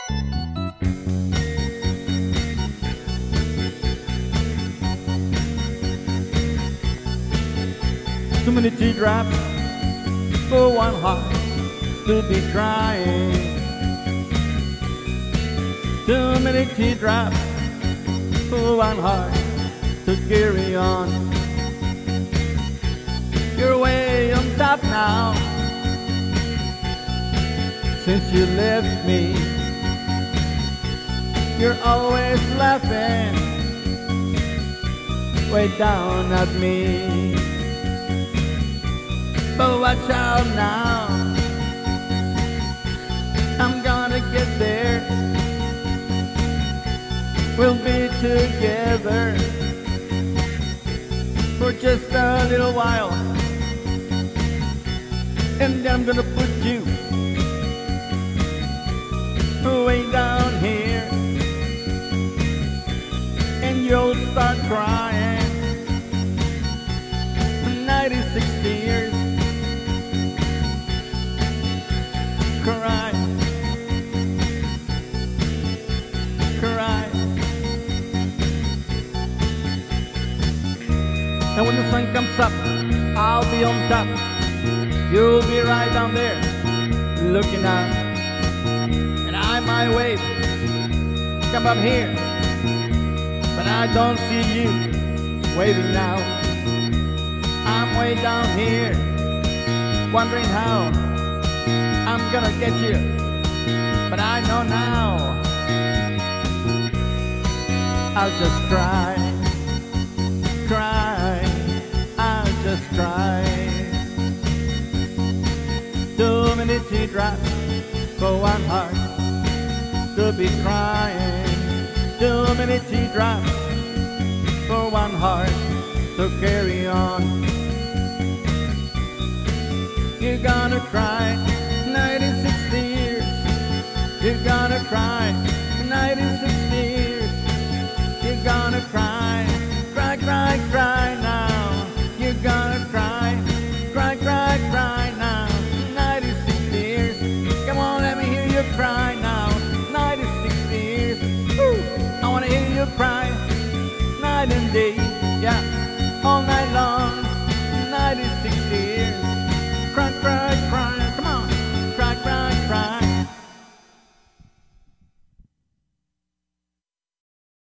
Too many teardrops for one heart to be crying. Too many teardrops for one heart to carry on. You're way on top now, since you left me. You're always laughing way down at me. But watch out now, I'm gonna get there. We'll be together for just a little while, and then I'm gonna put you way down here, and you'll start crying. 96 years cry, cry. And when the sun comes up, I'll be on top. You'll be right down there looking out, and I might wave, come up here, but I don't see you waving now. I'm way down here, wondering how I'm gonna get you, but I know now. I'll just cry, cry, I'll just cry. Too many teardrops for one heart to be crying. Too many teardrops for one heart to carry on. You're gonna cry 96 years. You're gonna cry 96 years. You're gonna cry, cry, cry, cry now. You're gonna cry, cry, cry, cry now. 96 years. Come on, let me hear you cry now. 96 years. Woo. I wanna hear you cry night and day, yeah, all night long.